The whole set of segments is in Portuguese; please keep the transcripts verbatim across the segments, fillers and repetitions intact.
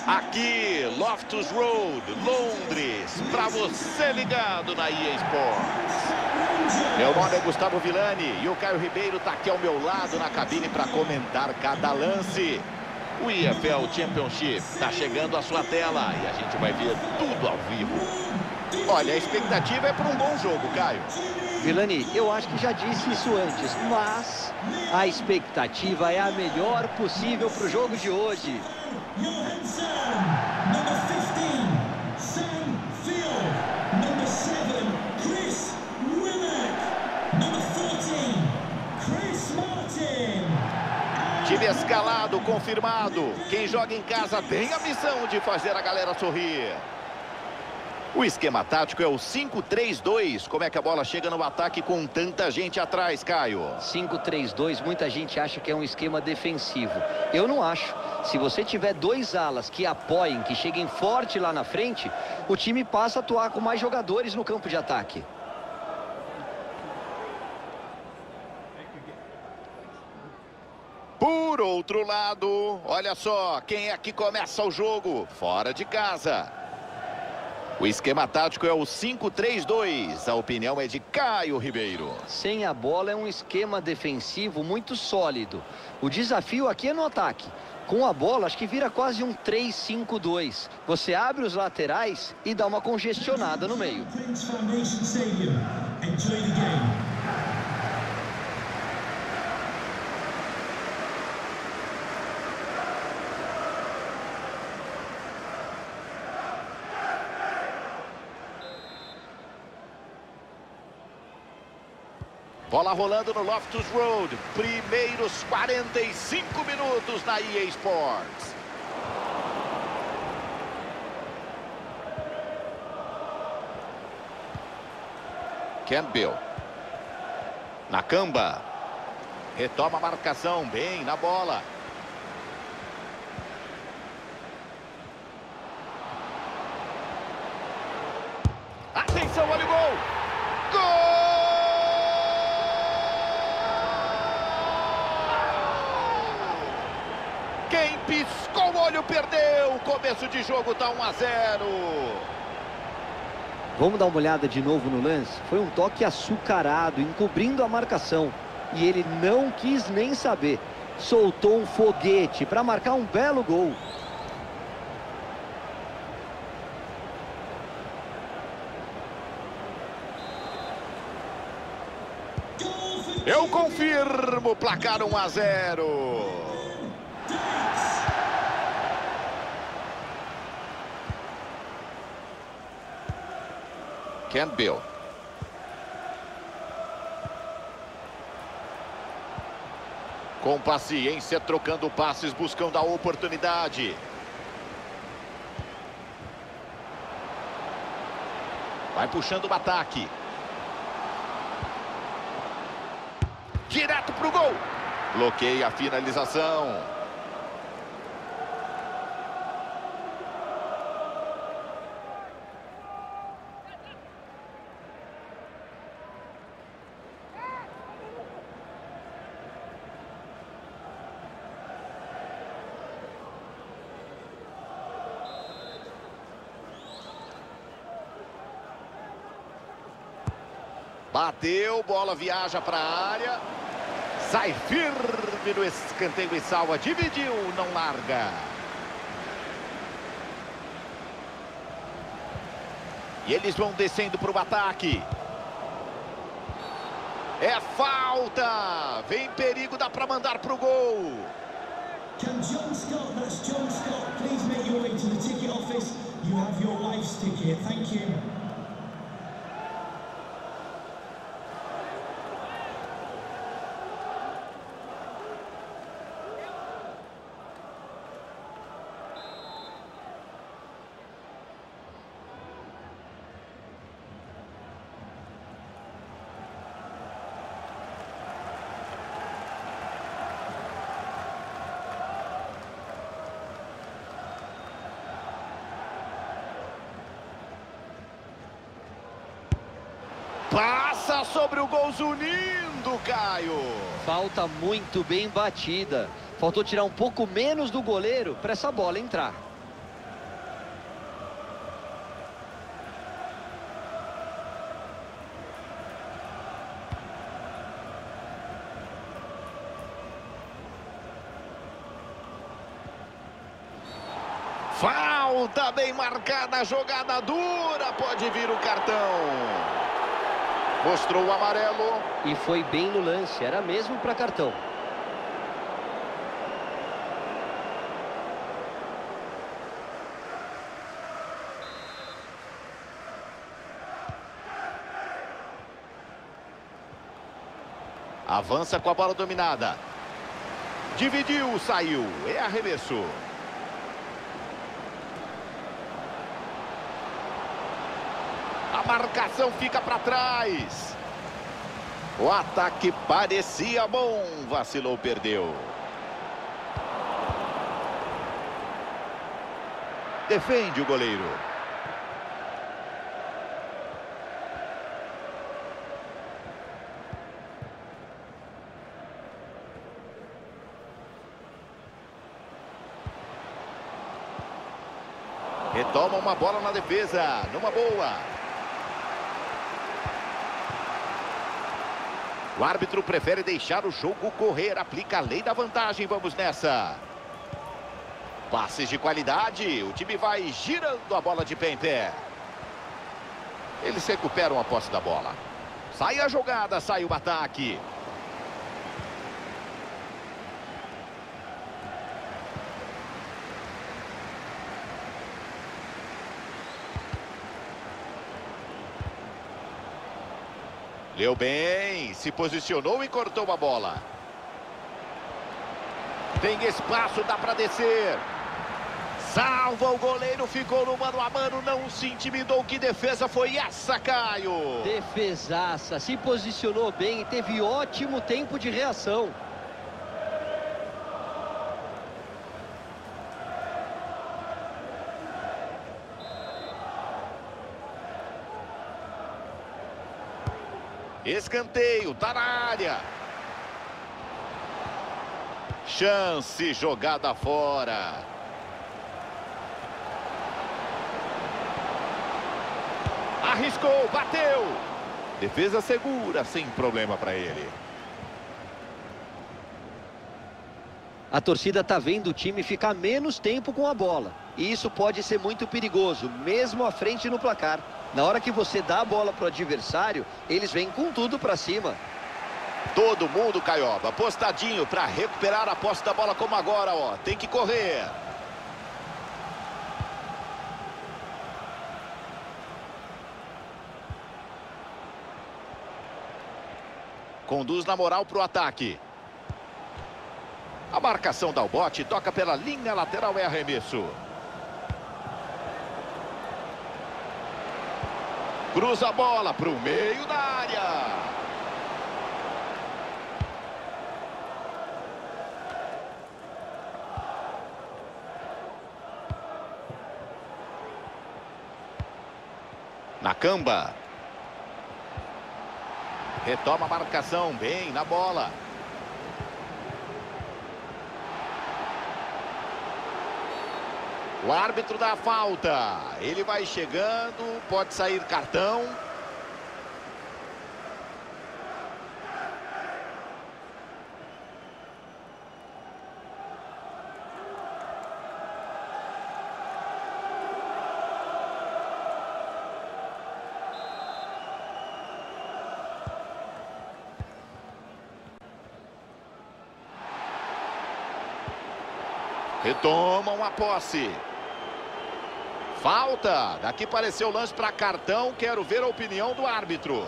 Aqui, Loftus Road, Londres, para você ligado na E A Sports. Meu nome é Gustavo Villani e o Caio Ribeiro está aqui ao meu lado na cabine para comentar cada lance. O E F L Championship está chegando à sua tela e a gente vai ver tudo ao vivo. Olha, a expectativa é para um bom jogo, Caio. Villani, eu acho que já disse isso antes, mas a expectativa é a melhor possível para o jogo de hoje. Time escalado, confirmado. Quem joga em casa tem a missão de fazer a galera sorrir. O esquema tático é o cinco três dois. Como é que a bola chega no ataque com tanta gente atrás, Caio? cinco três dois, muita gente acha que é um esquema defensivo. Eu não acho. Se você tiver dois alas que apoiem, que cheguem forte lá na frente, o time passa a atuar com mais jogadores no campo de ataque. Por outro lado, olha só, quem é que começa o jogo? Fora de casa. O esquema tático é o cinco três dois. A opinião é de Caio Ribeiro. Sem a bola é um esquema defensivo muito sólido. O desafio aqui é no ataque. Com a bola, acho que vira quase um três cinco dois. Você abre os laterais e dá uma congestionada no meio. Bola rolando no Loftus Road. Primeiros quarenta e cinco minutos na E A Sports. Campbell. Nakamba. Retoma a marcação, bem na bola. Atenção, olha o gol! Gol! Quem piscou o olho perdeu. Começo de jogo tá um a zero. Vamos dar uma olhada de novo no lance. Foi um toque açucarado, encobrindo a marcação. E ele não quis nem saber. Soltou um foguete para marcar um belo gol. Eu confirmo, placar um a zero. Campbell. Com paciência, trocando passes, buscando a oportunidade. Vai puxando o ataque. Direto pro gol. Bloqueia a finalização. Bateu, bola viaja para a área. Sai firme no escanteio e salva. Dividiu, não larga. E eles vão descendo para o ataque. É falta. Vem perigo, dá para mandar para o gol. Can John Scott, that's John Scott, please make your way to the ticket office. You have your wife's ticket. Thank you. Passa sobre o gol zunindo, Caio. Falta muito bem batida. Faltou tirar um pouco menos do goleiro para essa bola entrar. Falta bem marcada, jogada dura, pode vir o cartão. Mostrou o amarelo. E foi bem no lance, era mesmo para cartão. Avança com a bola dominada. Dividiu, saiu. É arremesso. A marcação fica para trás. O ataque parecia bom. Vacilou, perdeu. Defende o goleiro. Retoma uma bola na defesa, numa boa. O árbitro prefere deixar o jogo correr, aplica a lei da vantagem, vamos nessa. Passes de qualidade, o time vai girando a bola de pé em pé. Eles recuperam a posse da bola. Sai a jogada, sai o ataque. Leu bem, se posicionou e cortou a bola. Tem espaço, dá para descer. Salva o goleiro, ficou no mano a mano, não se intimidou. Que defesa foi essa, Caio? Defesaça, se posicionou bem e teve ótimo tempo de reação. Escanteio, tá na área. Chance, jogada fora. Arriscou, bateu. Defesa segura, sem problema para ele. A torcida tá vendo o time ficar menos tempo com a bola. E isso pode ser muito perigoso, mesmo à frente no placar. Na hora que você dá a bola pro adversário, eles vêm com tudo para cima. Todo mundo, Caioba, postadinho para recuperar a posse da bola como agora, ó. Tem que correr. Conduz na moral pro ataque. A marcação dá o bote, toca pela linha lateral, é arremesso. Cruza a bola para o meio da área. Nakamba. Retoma a marcação, bem na bola. O árbitro dá a falta. Ele vai chegando, pode sair cartão. Retomam a posse. Falta. Daqui pareceu lance para cartão. Quero ver a opinião do árbitro.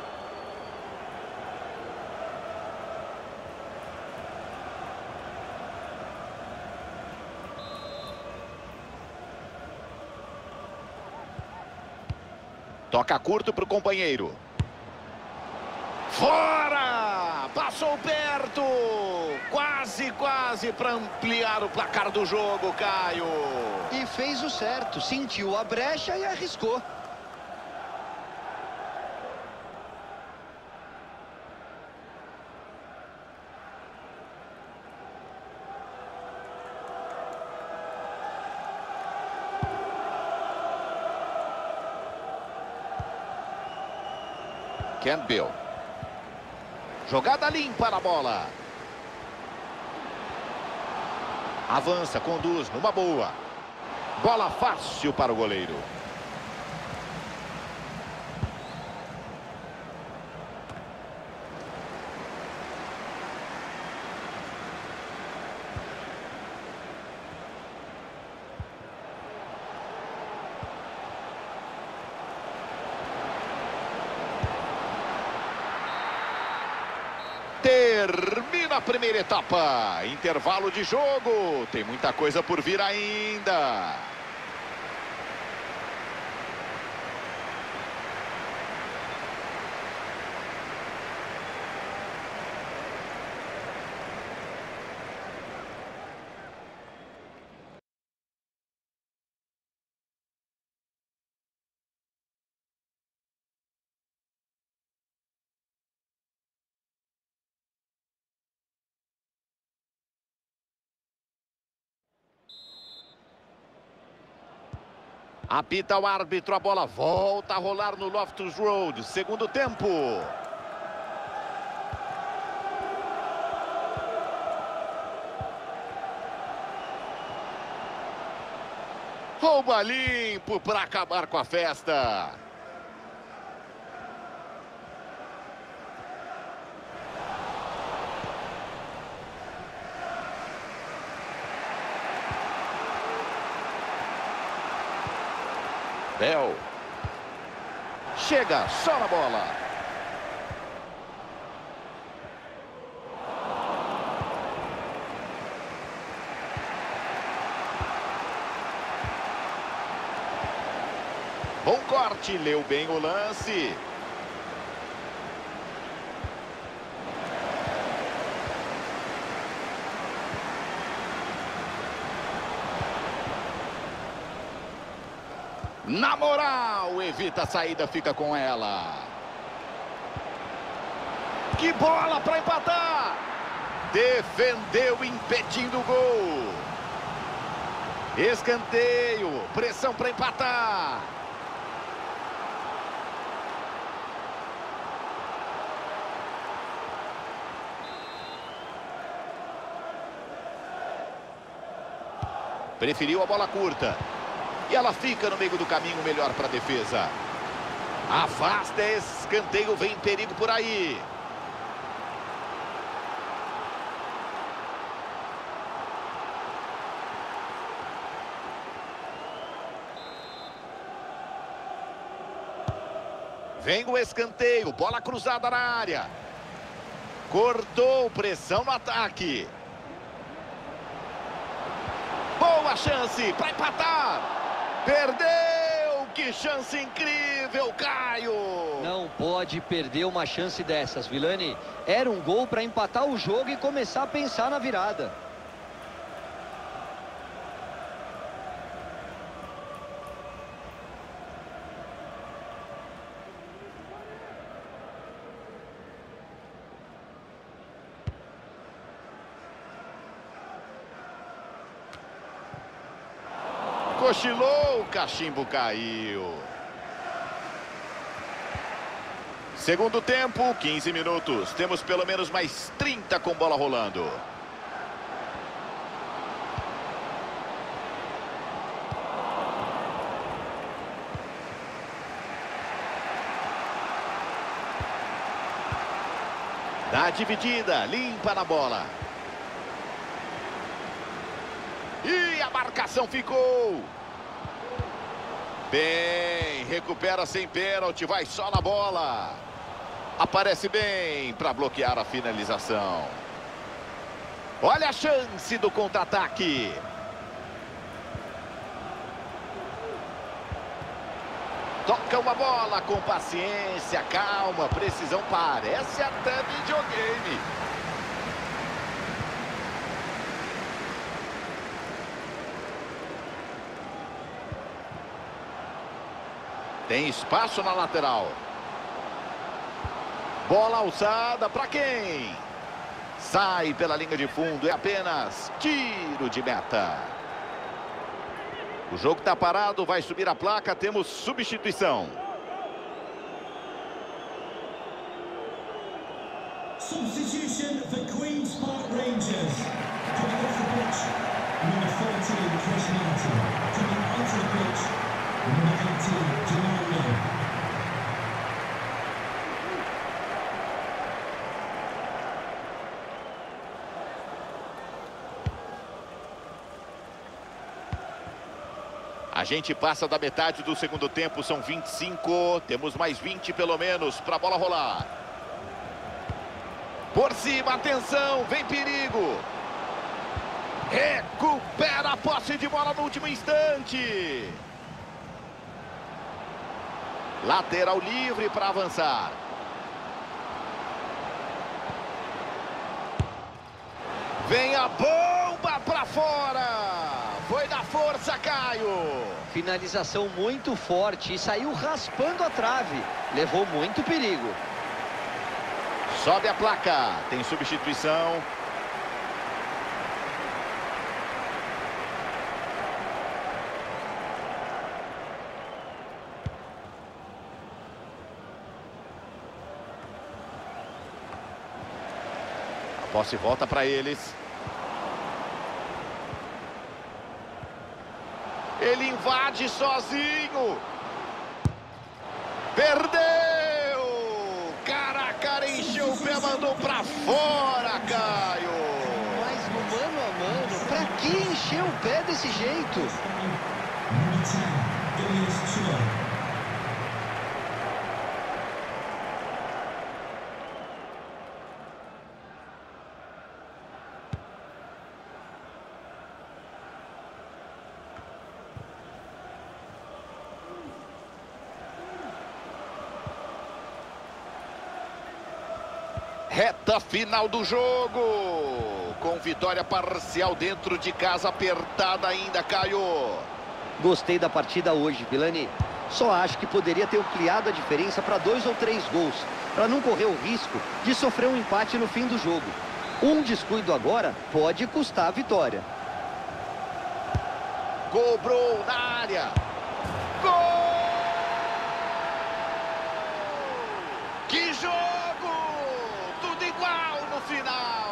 Toca curto para o companheiro. Fora! Passou perto! Quase, quase para ampliar o placar do jogo, Caio. E fez o certo, sentiu a brecha e arriscou. Campbell. Jogada limpa na bola. Avança, conduz numa boa. Bola fácil para o goleiro. Termina a primeira etapa. Intervalo de jogo. Tem muita coisa por vir ainda. Apita o árbitro, a bola volta a rolar no Loftus Road. Segundo tempo. Rouba limpo para acabar com a festa. Bell. Chega só na bola. Bom corte, leu bem o lance. Na moral, evita a saída, fica com ela. Que bola para empatar. Defendeu impedindo o gol. Escanteio, pressão para empatar. Preferiu a bola curta. E ela fica no meio do caminho, melhor para a defesa. Afasta esse escanteio, vem perigo por aí. Vem o escanteio, bola cruzada na área. Cortou, pressão no ataque. Boa chance para empatar. Perdeu! Que chance incrível, Caio! Não pode perder uma chance dessas, Vilani. Era um gol para empatar o jogo e começar a pensar na virada. Cochilou, o cachimbo caiu. Segundo tempo, quinze minutos. Temos pelo menos mais trinta com bola rolando. Dá dividida, limpa na bola. E a marcação ficou. Bem, recupera sem pênalti, vai só na bola. Aparece bem para bloquear a finalização. Olha a chance do contra-ataque. Toca uma bola com paciência, calma, precisão, parece até videogame. Tem espaço na lateral. Bola alçada para quem? Sai pela linha de fundo, é apenas tiro de meta. O jogo está parado, vai subir a placa, temos substituição. Substitution for Queen's Park Rangers. Coming off the pitch, number fourteen, Chris Martin. Coming A gente passa da metade do segundo tempo, são vinte e cinco. Temos mais vinte pelo menos para a bola rolar. Por cima, atenção, vem perigo. Recupera a posse de bola no último instante. Lateral livre para avançar. Vem a bomba para fora. Foi da força, Caio. Finalização muito forte e saiu raspando a trave. Levou muito perigo. Sobe a placa. Tem substituição. A posse volta para eles. Ele invade sozinho. Perdeu. Cara a cara, encheu o pé, mandou pra fora, Caio. Mas no mano a mano, pra que encher o pé desse jeito? Reta final do jogo. Com vitória parcial dentro de casa, apertada ainda, Caio. Gostei da partida hoje, Vilani. Só acho que poderia ter ampliado a diferença para dois ou três gols, para não correr o risco de sofrer um empate no fim do jogo. Um descuido agora pode custar a vitória. Cobrou na área. Gol! Que jogo! Tudo igual no final.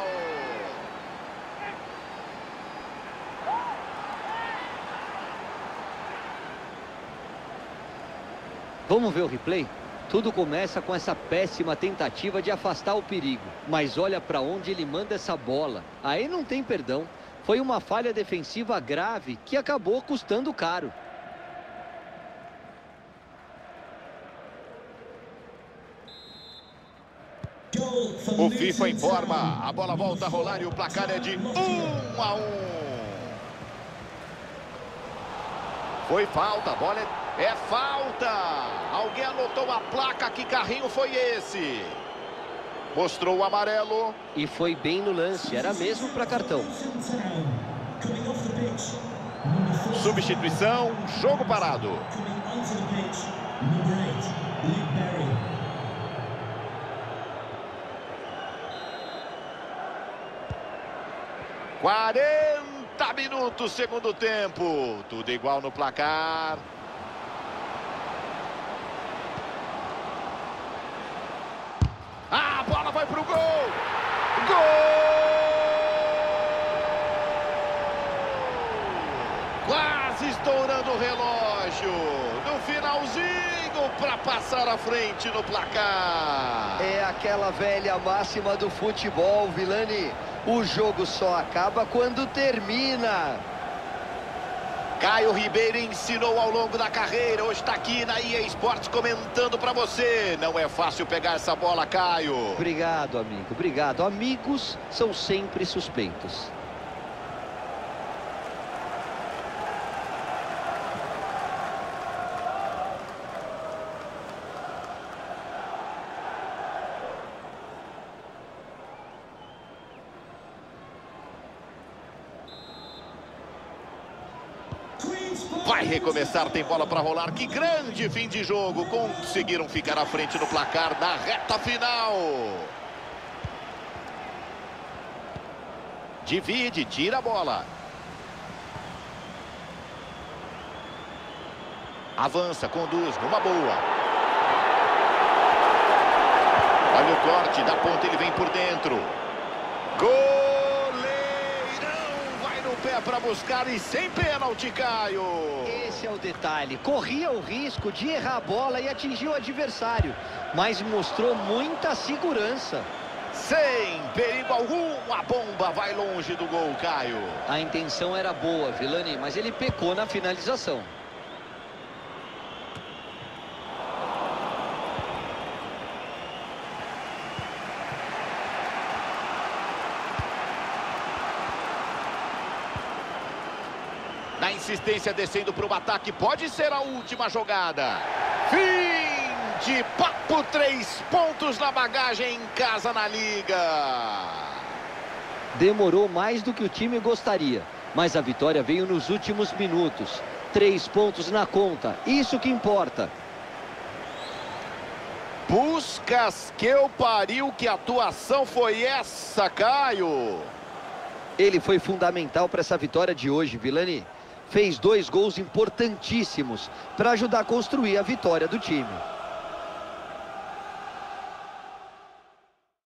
Vamos ver o replay? Tudo começa com essa péssima tentativa de afastar o perigo. Mas olha para onde ele manda essa bola. Aí não tem perdão. Foi uma falha defensiva grave que acabou custando caro. O FIFA informa. A bola volta a rolar e o placar é de um a um. Foi falta, a bola é, é falta. Alguém anotou a placa, que carrinho foi esse? Mostrou o amarelo. E foi bem no lance, era mesmo para cartão. Substituição, jogo parado. quarenta minutos, segundo tempo. Tudo igual no placar. A bola vai pro gol. Gol! Quase estourando o relógio. No finalzinho para passar à frente no placar. É aquela velha máxima do futebol, Vilani. O jogo só acaba quando termina. Caio Ribeiro ensinou ao longo da carreira. Hoje está aqui na E A Sports comentando para você. Não é fácil pegar essa bola, Caio. Obrigado, amigo. Obrigado. Amigos são sempre suspeitos. Vai recomeçar, tem bola para rolar. Que grande fim de jogo. Conseguiram ficar à frente no placar na reta final. Divide, tira a bola. Avança, conduz, numa boa. Olha o corte, da ponta ele vem por dentro. Gol! Pé para buscar e sem pênalti, Caio. Esse é o detalhe. Corria o risco de errar a bola e atingir o adversário, mas mostrou muita segurança. Sem perigo algum, a bomba vai longe do gol, Caio. A intenção era boa, Vilani, mas ele pecou na finalização. insistência descendo para o ataque. Pode ser a última jogada. Fim de papo. Três pontos na bagagem em casa na Liga. Demorou mais do que o time gostaria, mas a vitória veio nos últimos minutos. Três pontos na conta, isso que importa. Puskas que eu pariu, que atuação foi essa, Caio? Ele foi fundamental para essa vitória de hoje, Vilani. Fez dois gols importantíssimos para ajudar a construir a vitória do time.